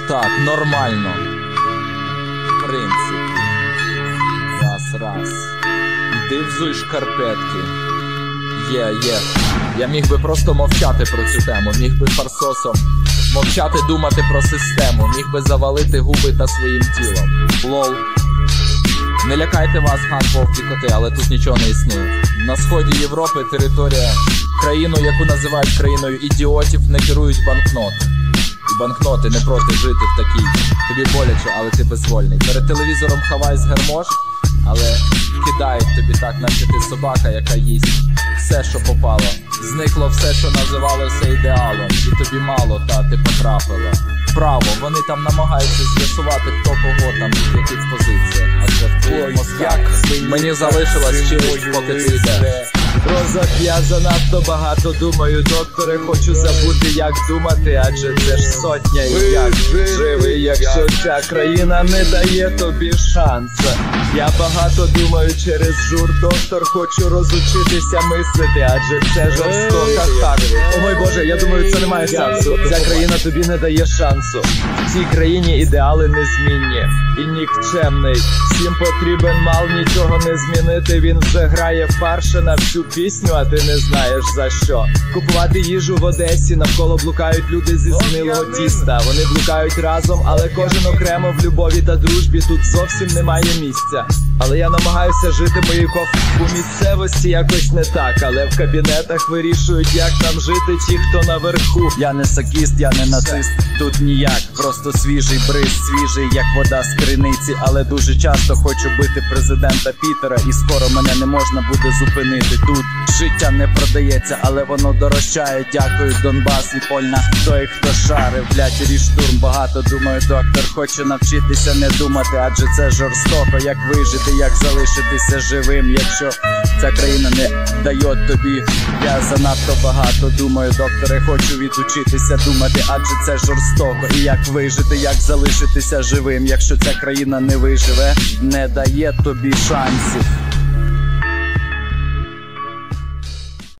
Так, нормально. В принципі. Раз. Іди взуй шкарпетки. Є. Я міг би просто мовчати про цю тему. Міг би фарсосом мовчати, думати про систему. Міг би завалити губи та своїм тілом. Лол. Не лякайте вас, гад, вовки, коти, але тут нічого не існує. На сході Європи територія, країну, яку називають країною ідіотів, не керують банкноти. І банкноти не проти жити в такій. Тобі боляче, але ти безвольний. Перед телевізором хавай з гермош, але кидають тобі так, наче ти собака, яка їсть все, що попало. Зникло все, що називалося ідеалом. І тобі мало, та ти потрапила. Право, вони там намагаються з'ясувати, хто кого там, в яких позиціях. Адже в твоїх мозках мені залишилось чимось, поки ти йдеш. Розок, я занадто багато думаю, докторе, хочу забути, як думати, адже це ж сотня і як живий, якщо ця країна не дає тобі шансу. Я багато думаю через жур, доктор, хочу розучитися мислити, адже це жорстоко так. О мой Боже, я думаю, це не має сенсу. Ця країна тобі не дає шансу. В цій країні ідеали незмінні і нікчемний. Всім потрібен мал, нічого не змінити. Він вже грає фарше на всю пісню, а ти не знаєш за що. Купувати їжу в Одесі, навколо блукають люди зі згнилого тіста. Вони блукають разом, але кожен окремо в любові та дружбі. Тут зовсім немає місця. Але я намагаюся жити моєю у місцевості якось не так. Але в кабінетах вирішують, як нам жити ті, хто наверху. Я не сакіст, я не нацист, тут ніяк. Просто свіжий бриз, свіжий, як вода з криниці. Але дуже часто хочу бити президента Пітера, і скоро мене не можна буде зупинити. Тут життя не продається, але воно дорожчає. Дякую, Донбас і Польна. Той, хто шарив, блять, ріж штурм. Багато думаю, доктор, хочу навчитися не думати, адже це жорстоко, як вижити, як залишитися живим, якщо ця країна не дає тобі. Я занадто багато думаю, докторе, хочу відучитися думати, адже це жорстоко. І як вижити, як залишитися живим, якщо ця країна не виживе, не дає тобі шансів.